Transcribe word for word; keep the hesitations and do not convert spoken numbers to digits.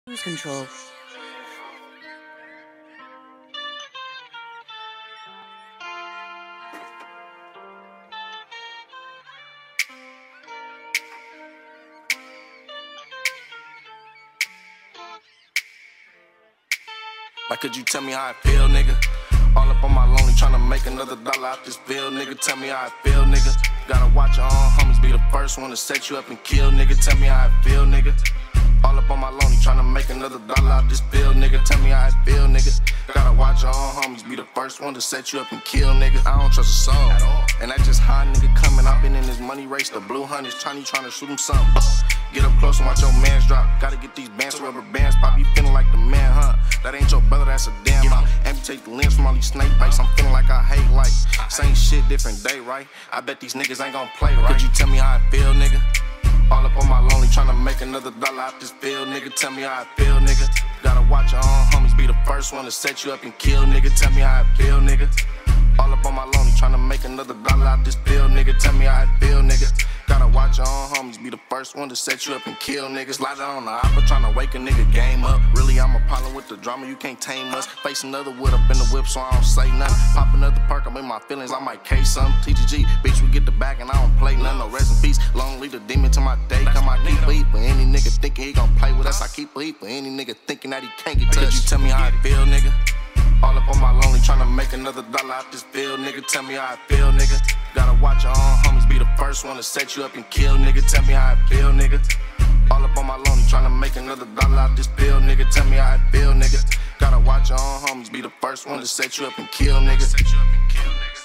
Cruise control. Like, could you tell me how I feel, nigga? All up on my lonely, tryna make another dollar out this bill, nigga. Tell me how I feel, nigga. Gotta watch your own homies be the first one to set you up and kill, nigga. Tell me how I feel, nigga. All up on my lonely, tryna make another dollar out this bill, nigga. Tell me how I feel, nigga. Gotta watch your own homies be the first one to set you up and kill, nigga. I don't trust a soul at all. And that just hot nigga coming. I've been in this money race, the blue hundreds, Tiny tryna shoot him something. Get up close and watch your mans drop. Gotta get these bands, rubber bands pop. You feeling like the man, huh? That ain't your brother, that's a damn lie. Amputate the lens from all these snake bites. I'm feeling like I hate life. Same shit, different day, right? I bet these niggas ain't gon' play, right? Could you tell me how I feel, nigga? All up on my lonely, tryna make another dollar out this bill, nigga. Tell me how I feel, nigga. Gotta watch your own homies be the first one to set you up and kill, nigga. Tell me how I feel, nigga. All up on my lonely, tryna make another dollar out this bill, nigga. Tell me how I feel, nigga. Gotta watch your own homies be the first one to set you up and kill, niggas. Slide on the opera, tryna wake a nigga game up. Really, I'm a problem with the drama, you can't tame us. Face another wood up in the whip, so I don't say nothing. Pop another perk, I'm in my feelings, I might case something. T G G, bitch, we get the back and I don't play nothing. No rest in peace, long lead the demon till my day come. I keep a heat for any nigga thinking he gon' play with us. I keep a heat for any nigga thinking that he can't get touched. Could you tell me how I feel, nigga? All up on my lonely, tryna make another dollar out this bill, nigga. Tell me how I feel, nigga. Gotta watch your own homies be the first one to set you up and kill, nigga. Tell me how I feel, nigga. All up on my lonely, tryna make another dollar out this bill, nigga. Tell me how I feel, nigga. Gotta watch your own homies be the first one to set you up and kill, nigga.